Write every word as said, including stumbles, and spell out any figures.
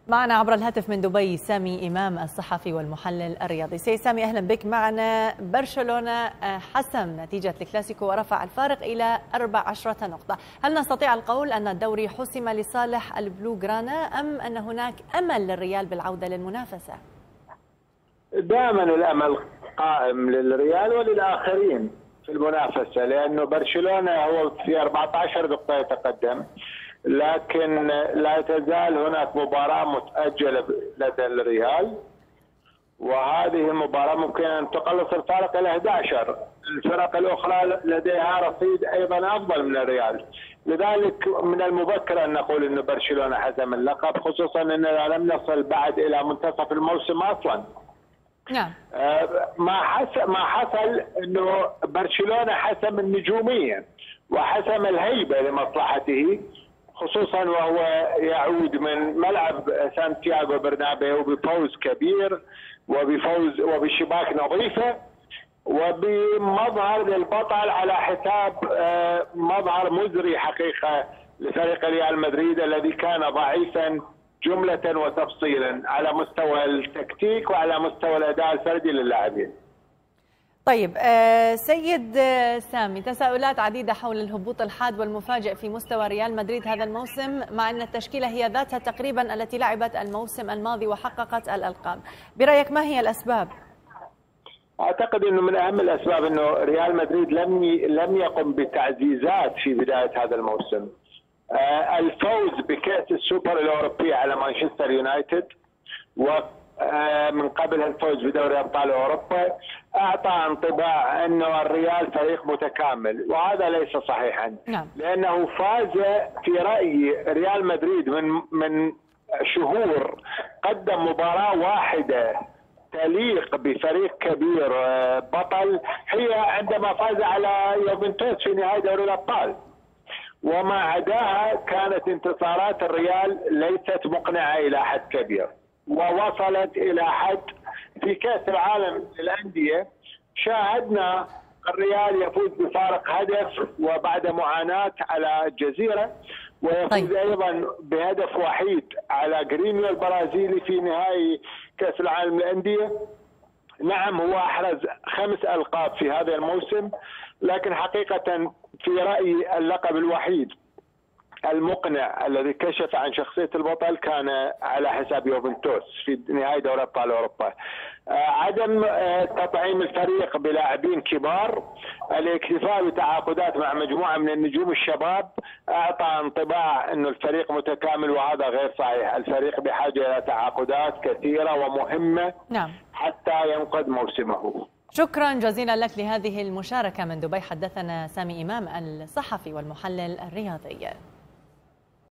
معنا عبر الهاتف من دبي سامي إمام الصحفي والمحلل الرياضي. سي سامي أهلا بك معنا. برشلونة حسم نتيجة الكلاسيكو ورفع الفارق إلى أربع عشرة نقطة، هل نستطيع القول أن الدوري حسم لصالح البلو جرانا أم أن هناك أمل للريال بالعودة للمنافسة؟ دائما الأمل قائم للريال وللآخرين في المنافسة، لأنه برشلونة هو في أربعة عشر نقطة يتقدم، لكن لا تزال هناك مباراة متأجلة لدى الريال، وهذه المباراة ممكن أن تقلص الفارق إلى أحد عشر. الفرق الأخرى لديها رصيد أيضا أفضل من الريال، لذلك من المبكر أن نقول أن برشلونة حسم اللقب، خصوصا أننا لم نصل بعد إلى منتصف الموسم أصلا. نعم. ما حصل ما حصل انه برشلونه حسم النجوميه وحسم الهيبه لمصلحته، خصوصا وهو يعود من ملعب سانتياغو برنابيو بفوز كبير وبفوز وبشباك نظيفه وبمظهر للبطل على حساب مظهر مزري حقيقه لفريق ريال مدريد الذي كان ضعيفا جملة وتفصيلا على مستوى التكتيك وعلى مستوى الأداء الفردي للاعبين. طيب سيد سامي، تساؤلات عديدة حول الهبوط الحاد والمفاجئ في مستوى ريال مدريد هذا الموسم، مع أن التشكيلة هي ذاتها تقريبا التي لعبت الموسم الماضي وحققت الألقاب. برأيك ما هي الأسباب؟ أعتقد أنه من أهم الأسباب أنه ريال مدريد لم لم يقم بتعزيزات في بداية هذا الموسم. الفوز بكأس السوبر الأوروبي على مانشستر يونايتد ومن قبل الفوز بدوري أبطال أوروبا أعطى انطباع أنه الريال فريق متكامل، وهذا ليس صحيحا. نعم. لأنه فاز في رأيي ريال مدريد من من شهور قدم مباراة واحدة تليق بفريق كبير بطل، هي عندما فاز على يوفنتوس في نهائي دوري الأبطال، وما عداها كانت انتصارات الريال ليست مقنعة إلى حد كبير، ووصلت إلى حد في كأس العالم للأندية شاهدنا الريال يفوز بفارق هدف وبعد معاناة على الجزيرة، ويفوز طيب. أيضا بهدف وحيد على جريميو البرازيلي في نهائي كأس العالم للأندية. نعم هو أحرز خمس ألقاب في هذا الموسم، لكن حقيقة في رأيي اللقب الوحيد المقنع الذي كشف عن شخصية البطل كان على حساب يوفنتوس في نهائي دوري أبطال أوروبا. عدم تطعيم الفريق بلاعبين كبار، الاكتفاء بتعاقدات مع مجموعة من النجوم الشباب أعطى انطباع أن الفريق متكامل، وهذا غير صحيح. الفريق بحاجة إلى تعاقدات كثيرة ومهمة نعم. حتى ينقذ موسمه. شكرا جزيلا لك لهذه المشاركة من دبي. حدثنا سامي إمام الصحفي والمحلل الرياضي.